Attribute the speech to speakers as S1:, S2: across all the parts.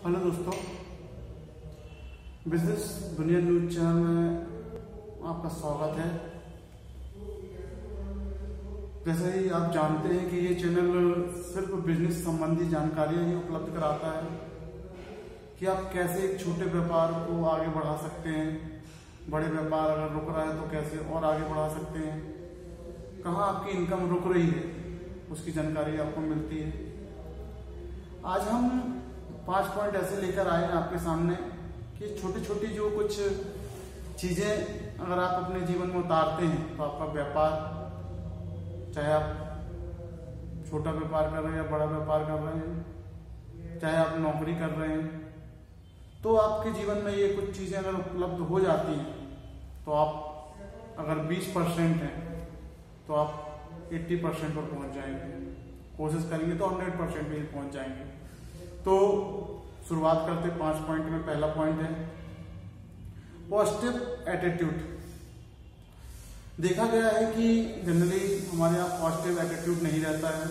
S1: Hello दोस्तों, business दुनिया news channel में आपका स्वागत है। जैसे ही आप जानते हैं कि ये चैनल सिर्फ बिजनेस संबंधी जानकारियां ही उपलब्ध कराता है कि आप कैसे एक छोटे व्यापार को आगे बढ़ा सकते हैं, बड़े व्यापार अगर रुक रहा है तो कैसे और आगे बढ़ा सकते हैं, कहाँ आपकी इनकम रुक रही है उसकी जानकारी आपको मिलती है। आज हम 5 पॉइंट ऐसे लेकर आए हैं आपके सामने कि छोटी छोटी जो कुछ चीजें अगर आप अपने जीवन में उतारते हैं तो आपका व्यापार, चाहे आप छोटा व्यापार कर रहे हैं या बड़ा व्यापार कर रहे हैं, चाहे आप नौकरी कर रहे हैं, तो आपके जीवन में ये कुछ चीजें अगर उपलब्ध हो जाती हैं तो आप अगर 20% हैं तो आप 80% पर पहुंच जाएंगे। कोशिश करेंगे तो 100% पे ही पहुंच जाएंगे। तो शुरुआत करते 5 पॉइंट में। पहला पॉइंट है पॉजिटिव एटीट्यूड। देखा गया है कि जनरली हमारे यहाँ पॉजिटिव एटीट्यूड नहीं रहता है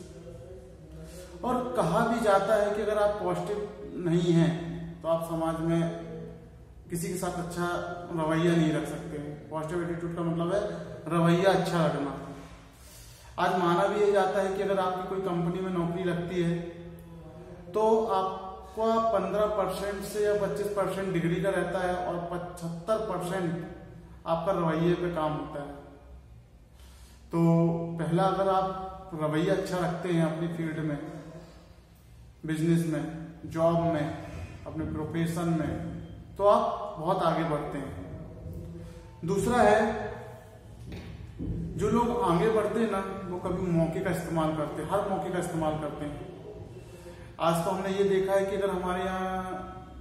S1: और कहा भी जाता है कि अगर आप पॉजिटिव नहीं हैं तो आप समाज में किसी के साथ अच्छा रवैया नहीं रख सकते। पॉजिटिव एटीट्यूड का मतलब है रवैया अच्छा रखना। आज माना भी यह जाता है कि अगर आपकी कोई कंपनी में नौकरी लगती है तो आपका 15% से या 25% डिग्री का रहता है और 75% आपका रवैये पे काम होता है। तो पहला, अगर आप रवैया अच्छा रखते हैं अपनी फील्ड में, बिजनेस में, जॉब में, अपने प्रोफेशन में, तो आप बहुत आगे बढ़ते हैं। दूसरा है, जो लोग आगे बढ़ते हैं ना वो कभी मौके का इस्तेमाल करते हैं, हर मौके का इस्तेमाल करते हैं। आज तो हमने ये देखा है कि अगर हमारे यहाँ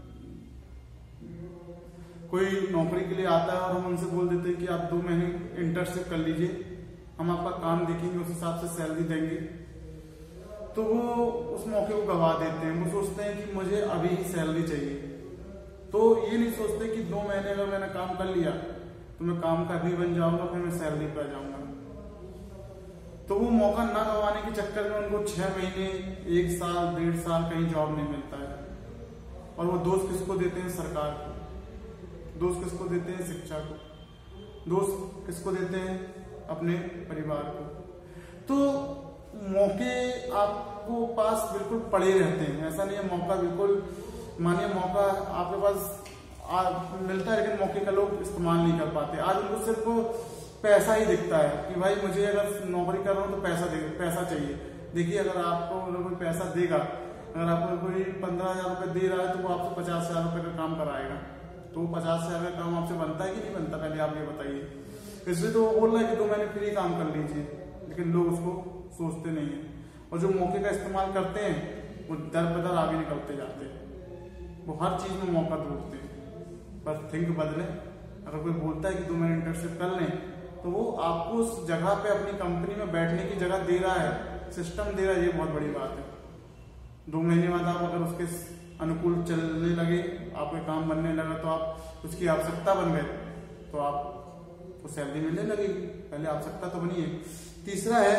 S1: कोई नौकरी के लिए आता है और हम उनसे बोल देते हैं कि आप 2 महीने इंटर्नशिप कर लीजिए, हम आपका काम देखेंगे, उस हिसाब से सैलरी देंगे, तो वो उस मौके को गवा देते हैं। वो सोचते हैं कि मुझे अभी ही सैलरी चाहिए। तो ये नहीं सोचते कि 2 महीने अगर मैंने काम कर लिया तो मैं काम का भी बन जाऊंगा, फिर मैं सैलरी पर जाऊंगा। तो वो मौका ना गंवाने के चक्कर में उनको 6 महीने, 1 साल, 1.5 साल कहीं जॉब नहीं मिलता है। और वो दोष किसको देते हैं? सरकार को। दोष किसको देते हैं? शिक्षा को। दोष किसको देते हैं? अपने परिवार को। तो मौके आपको पास बिल्कुल पड़े रहते हैं। ऐसा नहीं है मौका बिल्कुल, मानिए मौका आपके पास मिलता है लेकिन मौके का लोग इस्तेमाल नहीं कर पाते। आज उनको सिर्फ पैसा ही दिखता है कि भाई मुझे अगर नौकरी कर रहा हूँ तो पैसा चाहिए। देखिए, अगर आपको कोई पैसा देगा, अगर आपको कोई 15,000 रुपये दे रहा है तो वो आपसे 50,000 रुपये का काम कराएगा, तो 50,000 का काम आपसे बनता है कि नहीं बनता? पहले आप ये बताइए। इसलिए तो वो बोल रहा है कि 2 महीने फ्री काम कर लीजिए, लेकिन लोग उसको सोचते नहीं है। और जो मौके का इस्तेमाल करते हैं वो दर बदर आगे निकलते जाते हैं। वो हर चीज में मौका ढूंढते हैं। पर थिंक बदले। अगर कोई बोलता है कि 2 महीने इंटर्नशिप कर लें तो वो आपको उस जगह पे अपनी कंपनी में बैठने की जगह दे रहा है, सिस्टम दे रहा है। ये बहुत बड़ी बात है। 2 महीने बाद आप अगर उसके अनुकूल चलने लगे, आपके काम बनने लगा, तो आप उसकी आवश्यकता बन गए तो आपको सैलरी मिलने लगेगी। पहले आवश्यकता तो बनी है। तीसरा है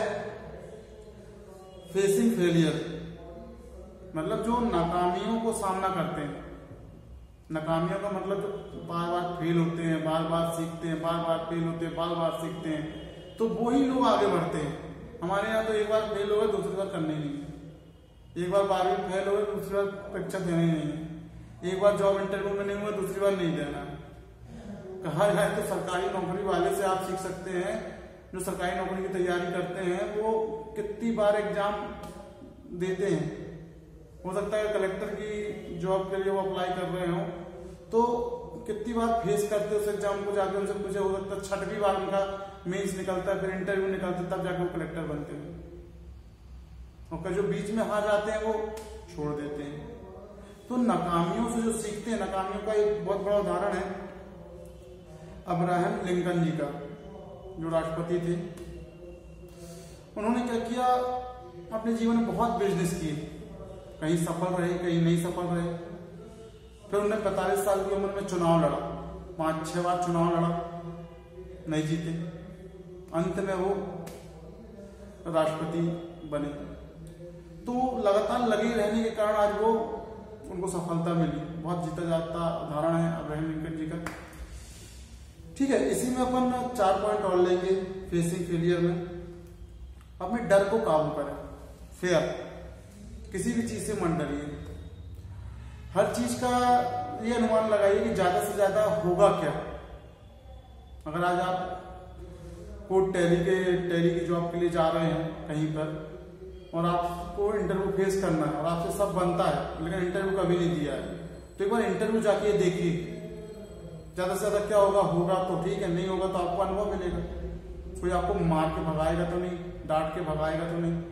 S1: फेसिंग फेलियर, मतलब जो नाकामियों को सामना करते हैं। नाकामियों का मतलब जो बार बार फेल होते हैं, बार बार सीखते हैं, बार बार फेल होते हैं, बार बार सीखते हैं, तो वो ही लोग आगे बढ़ते हैं। हमारे यहाँ तो एक बार फेल हो गए, दूसरी बार करने ही नहीं है। एक बार 12वीं फेल हो गए, दूसरी बार परीक्षा देना ही नहीं है। एक बार जॉब इंटरव्यू में नहीं हुआ, दूसरी बार नहीं देना है। कहा जाए तो सरकारी नौकरी वाले से आप सीख सकते हैं। जो सरकारी नौकरी की तैयारी करते हैं वो कितनी बार एग्जाम देते हैं। हो सकता है कलेक्टर की जॉब के लिए वो अप्लाई कर रहे हो तो कितनी बार फेस करते उस एग्जाम को, जाके उनसे पूछे, हो सकता है 6वीं बार उनका मेंस निकलता है, फिर इंटरव्यू निकलता है, तब जाके वो कलेक्टर बनते हैं। और जो बीच में हार जाते हैं वो छोड़ देते हैं। तो नाकामियों से जो सीखते हैं, नाकामियों का एक बहुत बड़ा उदाहरण है अब्राहम लिंकन जी का, जो राष्ट्रपति थे। उन्होंने क्या किया, अपने जीवन में बहुत बिजनेस किए, कहीं सफल रहे, कहीं नहीं सफल रहे। फिर उन्होंने 45 साल की उम्र में चुनाव लड़ा, 5-6 बार चुनाव लड़ा, नहीं जीते। अंत में वो राष्ट्रपति बने। तो लगातार लगे रहने के कारण आज वो उनको उनको सफलता मिली। बहुत जीता जाता उदाहरण है अब्राहम लिंकन जी का। ठीक है, इसी में अपन 4 पॉइंट और लेंगे फेसिंग फेलियर में। अपने डर को काबू करें। फेयर, किसी भी चीज से मन डरिए। हर चीज का ये अनुमान लगाइए कि ज्यादा से ज्यादा होगा क्या। अगर आज आप कोई टैली की जॉब के लिए जा रहे हैं कहीं पर और आपको इंटरव्यू फेस करना है और आपसे सब बनता है लेकिन इंटरव्यू कभी नहीं दिया है, तो एक बार इंटरव्यू जाके देखिए ज्यादा से ज्यादा क्या होगा तो ठीक है, नहीं होगा तो आपको अनुभव मिलेगा। कोई आपको मार के भगाएगा तो नहीं, डांट के भगाएगा तो नहीं।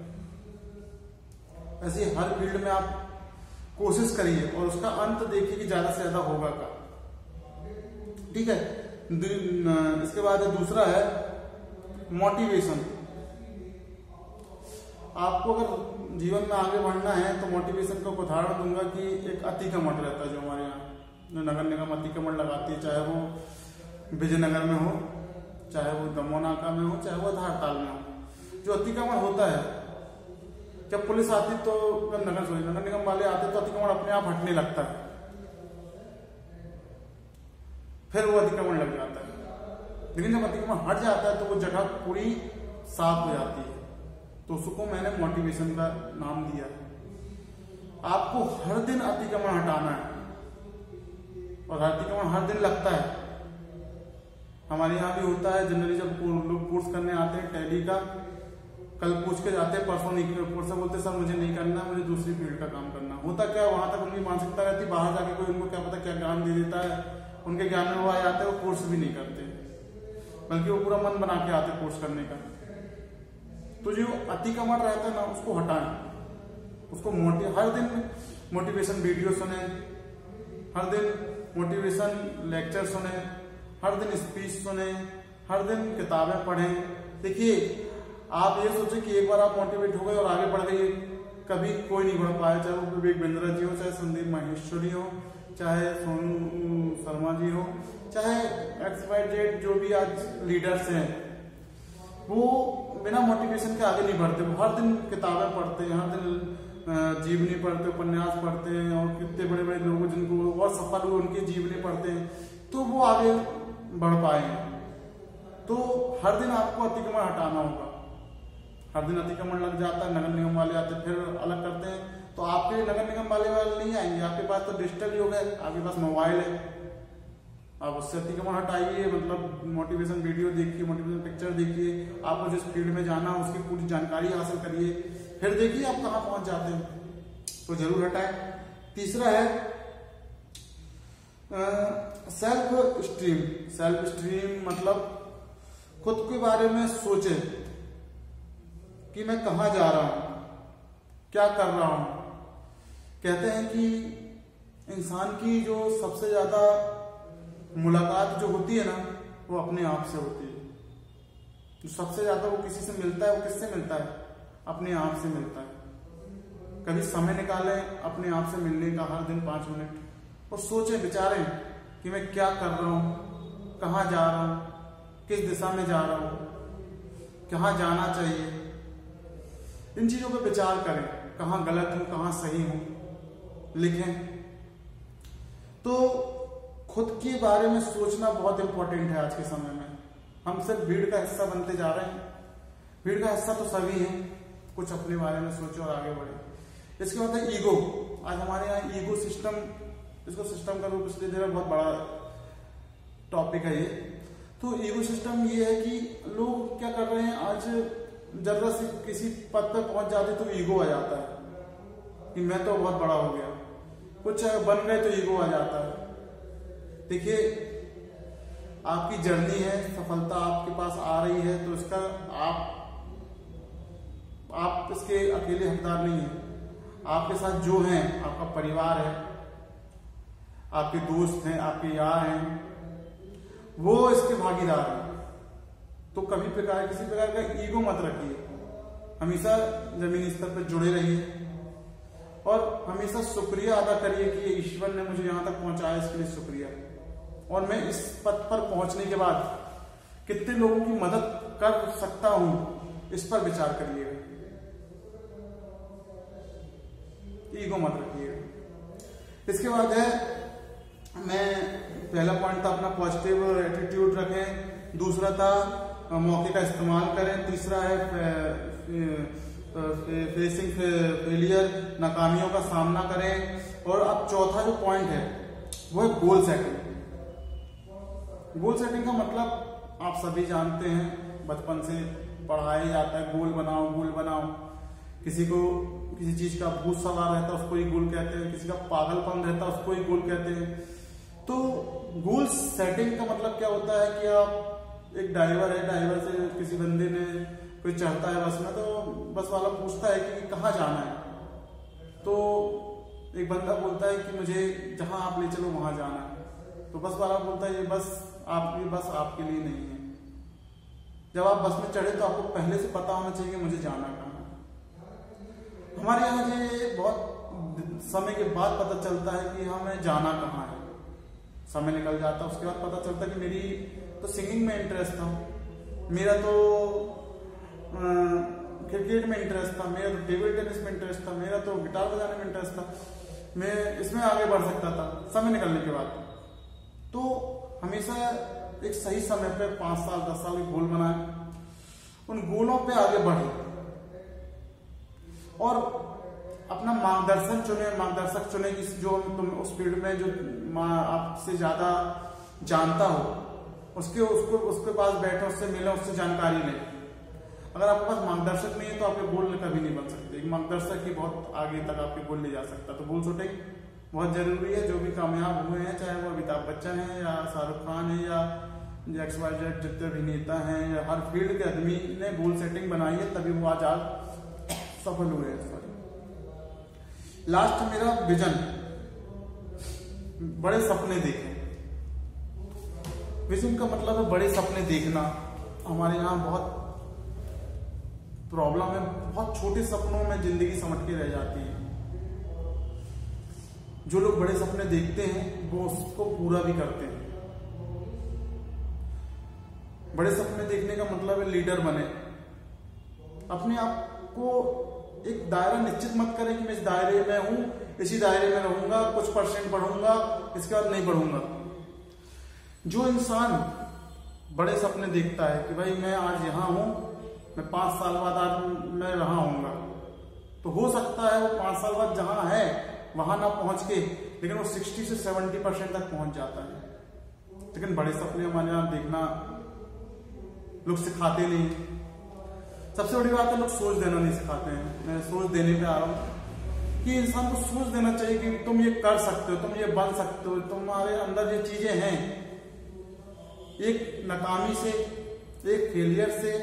S1: ऐसे हर फील्ड में आप कोशिश करिए और उसका अंत देखिए कि ज्यादा से ज्यादा होगा क्या। ठीक है, इसके बाद दूसरा है मोटिवेशन। आपको अगर जीवन में आगे बढ़ना है तो मोटिवेशन का उदाहरण दूंगा कि एक अतिक्रमण रहता है जो हमारे यहाँ नगर निगम अतिक्रमण लगाती है, चाहे वो विजयनगर में हो, चाहे वो दमोनाका में हो, चाहे वो धारताल में हो। जो अतिक्रमण होता है, जब पुलिस आती तो नगर निगम वाले आते तो अतिक्रमण अपने आप हटने लगता है, फिर वो अतिक्रमण लग जाता है। लेकिन जब अतिक्रमण हट जाता है तो वो जगह पूरी साफ हो जाती है। तो उसको मैंने मोटिवेशन का नाम दिया है। आपको हर दिन अतिक्रमण हटाना है और अतिक्रमण हर दिन लगता है। हमारे यहाँ भी होता है जनरली, जब लोग कोर्स करने आते हैं टैली का, कल पूछ के जाते हैं, परसों से बोलते सर मुझे नहीं करना, मुझे दूसरी फील्ड का काम करना। होता क्या, वहां तक उनकी मानसिकता रहती, बाहर जाके कोई उनको क्या पता क्या ज्ञान दे देता है, उनके ज्ञान में वो आ जाते हैं, वो कोर्स भी नहीं करते, बल्कि वो पूरा मन बना के आते कोर्स करने का। तो जो अतिक्रमण रहता है ना, उसको हटाएं। उसको हर दिन मोटिवेशन वीडियो सुने, हर दिन मोटिवेशन लेक्चर सुने, हर दिन स्पीच सुने, हर दिन किताबें पढ़ें। देखिए, आप ये सोचे कि एक बार आप मोटिवेट हो गए और आगे बढ़ गए, कभी कोई नहीं बढ़ पाया, चाहे वो विवेक बिंद्रा जी हो, चाहे संदीप माहेश्वरी हो, चाहे सोनू शर्मा जी हो, चाहे XYZ जो भी आज लीडर्स हैं, वो बिना मोटिवेशन के आगे नहीं बढ़ते। वो हर दिन किताबें पढ़ते हैं, हर दिन जीवनी पढ़ते, उपन्यास पढ़ते हैं, और कितने बड़े बड़े लोग जिनको और सफल हुए उनकी जीवनी पढ़ते हैं, तो वो आगे बढ़ पाएंगे। तो हर दिन आपको अतिक्रमण हटाना होगा। हर दिन अतिक्रमण लग जाता है, नगर निगम वाले आते फिर अलग करते हैं, तो आपके नगर निगम वाले नहीं आएंगे। आपके पास तो डिजिटल युग है, आपके पास मोबाइल है, आप उससे अतिक्रमण हटाइए। मतलब मोटिवेशन वीडियो देखिए, मोटिवेशन पिक्चर देखिए, आपको जिस फील्ड में जाना उसकी पूरी जानकारी हासिल करिए, फिर देखिए आप कहाँ पहुंच जाते हैं, तो जरूर हटाएं। तीसरा है सेल्फ स्टीम। सेल्फ स्टीम मतलब खुद के बारे में सोचे कि मैं कहाँ जा रहा हूं, क्या कर रहा हूं। कहते हैं कि इंसान की जो सबसे ज्यादा मुलाकात जो होती है ना, वो अपने आप से होती है। जो सबसे ज्यादा वो किसी से मिलता है, वो किससे मिलता है? अपने आप से मिलता है। कभी समय निकालें अपने आप से मिलने का, हर दिन 5 मिनट, और सोचें, विचारें कि मैं क्या कर रहा हूं, कहाँ जा रहा हूं, किस दिशा में जा रहा हूं, कहाँ जाना चाहिए। इन चीजों पर विचार करें, कहाँ गलत हूं, कहाँ सही हूं, लिखें। तो खुद के बारे में सोचना बहुत इंपॉर्टेंट है आज के समय में। हम सिर्फ भीड़ का हिस्सा बनते जा रहे हैं। भीड़ का हिस्सा तो सभी हैं, कुछ अपने बारे में सोचे और आगे बढ़े। इसके बाद है ईगो। आज हमारे यहाँ ईगो सिस्टम, इसको सिस्टम का रूप इसलिए दे रहा, बहुत बड़ा टॉपिक है ये। तो ईगो सिस्टम ये है कि लोग क्या कर रहे हैं, आज जरा से किसी पद पर पहुंच जाते तो ईगो आ जाता है कि मैं तो बहुत बड़ा हो गया, कुछ बन गए तो ईगो आ जाता है। देखिए, आपकी जर्नी है, सफलता आपके पास आ रही है, तो इसका आप इसके अकेले हकदार नहीं है। आपके साथ जो हैं, आपका परिवार है, आपके दोस्त हैं, आपके यार हैं, वो इसके भागीदार हैं। तो कभी किसी प्रकार का ईगो मत रखिए। हमेशा जमीनी स्तर पर जुड़े रहिए और हमेशा शुक्रिया अदा करिए कि ये ईश्वर ने मुझे यहां तक पहुंचाया, इसके लिए शुक्रिया। और मैं इस पद पर पहुंचने के बाद कितने लोगों की मदद कर सकता हूं, इस पर विचार करिएगा। ईगो मत रखिएगा। इसके बाद है, मैं पहला पॉइंट था अपना पॉजिटिव एटीट्यूड रखें, दूसरा था मौके का इस्तेमाल करें, तीसरा है फेसिंग फेलियर, नाकामियों का सामना करें, और अब चौथा जो पॉइंट है वो है गोल सेटिंग। गोल सेटिंग का मतलब आप सभी जानते हैं, बचपन से पढ़ाया जाता है गोल बनाओ गोल बनाओ। किसी को किसी चीज का भूत सवार रहता है उसको ही गोल कहते हैं, किसी का पागलपन रहता है उसको ही गोल कहते हैं। तो गोल सेटिंग का मतलब क्या होता है कि आप एक ड्राइवर है, ड्राइवर से किसी बंदे ने कोई चढ़ता है बस में, तो बस वाला पूछता है कि कहाँ जाना है, तो एक बंदा बोलता है कि मुझे जहां आप ले चलो वहां जाना है, तो बस वाला बोलता है ये बस आपके लिए नहीं है। जब आप बस में चढ़े तो आपको पहले से पता होना चाहिए कि मुझे जाना कहाँ है। हमारे यहाँ ये बहुत समय के बाद पता चलता है कि हमें जाना कहाँ है। समय निकल जाता है, उसके बाद पता चलता है कि मेरी तो सिंगिंग में इंटरेस्ट था, मेरा तो क्रिकेट में इंटरेस्ट था, मेरा तो टेबल टेनिस में इंटरेस्ट था, मेरा तो गिटार बजाने में इंटरेस्ट था, मैं इसमें आगे बढ़ सकता था समय निकलने के बाद। तो हमेशा एक सही समय पे 5 साल 10 साल के गोल बनाए, उन गोलों पे आगे बढ़े और अपना मार्गदर्शक चुने कि जो तुम उस फील्ड में जो आपसे ज्यादा जानता हो उसके पास बैठो, उससे मिले, उससे जानकारी ले। अगर आपके पास मार्गदर्शक नहीं है तो आपके गोल कभी नहीं बन सकते। एक मार्गदर्शक ही बहुत आगे तक आपके गोल ले जा सकता है। तो गोल सेटिंग बहुत जरूरी है। जो भी कामयाब हुए हैं, चाहे वो अमिताभ बच्चन है या शाहरुख खान है या XYZ जितने भी नेता हैं, या हर फील्ड के आदमी ने गोल सेटिंग बनाई है, तभी वो आज सफल हुए हैं। लास्ट मेरा विजन, बड़े सपने देखें। विजन का मतलब है बड़े सपने देखना। हमारे यहाँ बहुत प्रॉब्लम है, बहुत छोटे सपनों में जिंदगी समझ के रह जाती है। जो लोग बड़े सपने देखते हैं वो उसको पूरा भी करते हैं। बड़े सपने देखने का मतलब है लीडर बने। अपने आप को एक दायरा निश्चित मत करें कि मैं इस दायरे में हूं, इसी दायरे में रहूंगा, कुछ % पढ़ूंगा, इसके बाद नहीं पढ़ूंगा। जो इंसान बड़े सपने देखता है कि भाई मैं आज यहां हूं, मैं 5 साल बाद आज मैं वहां होऊंगा, तो हो सकता है वो 5 साल बाद जहां है वहां ना पहुंच के, लेकिन वो 60 से 70% तक पहुंच जाता है। लेकिन बड़े सपने हमारे यहाँ देखना लोग सिखाते नहीं। सबसे बड़ी बात है लोग सोच देना नहीं सिखाते हैं। मैं सोच देने पे आ रहा हूं कि इंसान को सोच देना चाहिए कि तुम ये कर सकते हो, तुम ये बन सकते हो, तुम्हारे अंदर ये चीजें हैं। एक नाकामी से, एक फेलियर से,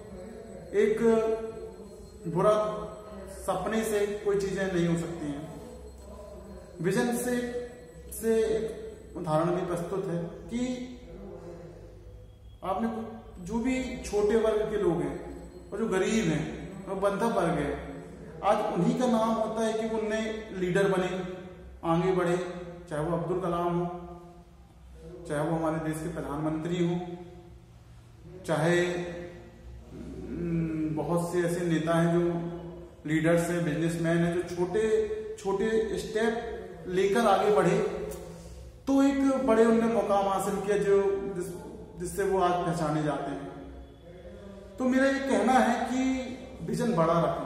S1: एक बुरा सपने से कोई चीजें नहीं हो सकती हैं। विजन से एक उदाहरण भी प्रस्तुत है कि आपने जो भी छोटे वर्ग के लोग हैं और जो गरीब हैं और बंधक वर्ग है, आज उन्हीं का नाम होता है कि वो नए लीडर बने, आगे बढ़े। चाहे वो अब्दुल कलाम हो, चाहे वो हमारे देश के प्रधानमंत्री हो, चाहे बहुत से ऐसे नेता हैं जो लीडर्स हैं, बिजनेसमैन हैं, जो छोटे छोटे स्टेप लेकर आगे बढ़े तो एक बड़े उनने मुकाम हासिल किया जिससे वो आज पहचाने जाते हैं। तो मेरा ये कहना है कि विजन बड़ा रखें।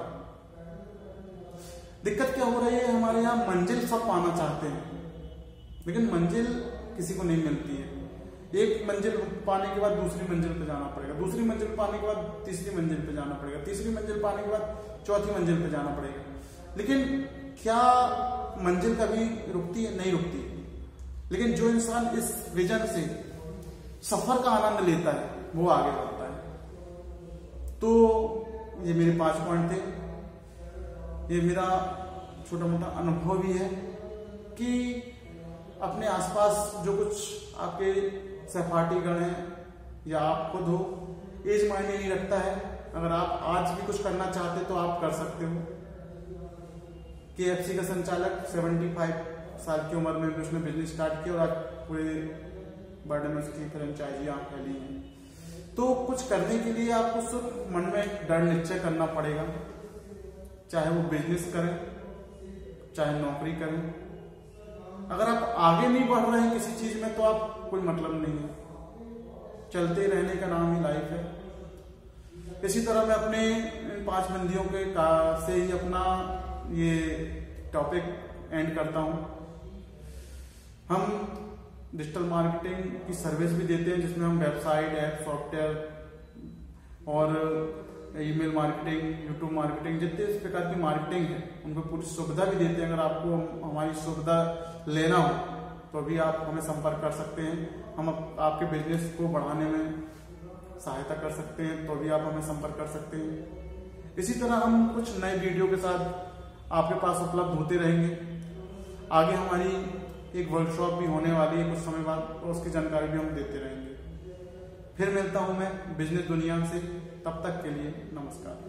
S1: दिक्कत क्या हो रही है, हमारे यहाँ मंजिल सब पाना चाहते हैं, लेकिन मंजिल किसी को नहीं मिलती है। एक मंजिल पाने के बाद दूसरी मंजिल पे जाना पड़ेगा, दूसरी मंजिल पाने के बाद तीसरी मंजिल पे जाना पड़ेगा, तीसरी मंजिल पाने के बाद चौथी मंजिल पे जाना पड़ेगा। लेकिन क्या मंजिल कभी रुकती है? नहीं रुकती। लेकिन जो इंसान इस विजन से सफर का आनंद लेता है वो आगे बढ़ता है। तो ये मेरे 5 पॉइंट थे। ये मेरा छोटा मोटा अनुभव भी है कि अपने आसपास जो कुछ आपके सहपाठीगण हैं या आप खुद हो, एज मायने नहीं रखता है। अगर आप आज भी कुछ करना चाहते तो आप कर सकते हो। KFC का संचालक 75 साल की उम्र में भी उसने बिजनेस स्टार्ट किया और आज पूरे वर्ल्ड में उसकी फ्रेंचाइजियां फैली हैं। तो कुछ करने के लिए आपको सिर्फ मन में दृढ़ निश्चय करना पड़ेगा। चाहे वो बिजनेस करें, चाहे नौकरी करें, आगे नहीं बढ़ रहे हैं किसी चीज में तो आप कोई मतलब नहीं है। चलते रहने का नाम ही लाइफ है। इसी तरह मैं अपने इन 5 बंदियों के से ही अपना ये टॉपिक एंड करता हूं। हम डिजिटल मार्केटिंग की सर्विस भी देते हैं, जिसमें हम वेबसाइट, ऐप, सॉफ्टवेयर और ईमेल मार्केटिंग, यूट्यूब मार्केटिंग, जितने इस प्रकार की मार्केटिंग है उनको पूरी सुविधा भी देते हैं। अगर आपको हमारी सुविधा लेना हो तो भी आप हमें संपर्क कर सकते हैं। हम आपके बिजनेस को बढ़ाने में सहायता कर सकते हैं, तो भी आप हमें संपर्क कर सकते हैं। इसी तरह हम कुछ नए वीडियो के साथ आपके पास उपलब्ध होते रहेंगे। आगे हमारी एक वर्कशॉप भी होने वाली है कुछ समय बाद, तो उसकी जानकारी भी हम देते रहेंगे। फिर मिलता हूं मैं बिजनेस दुनिया से, तब तक के लिए नमस्कार।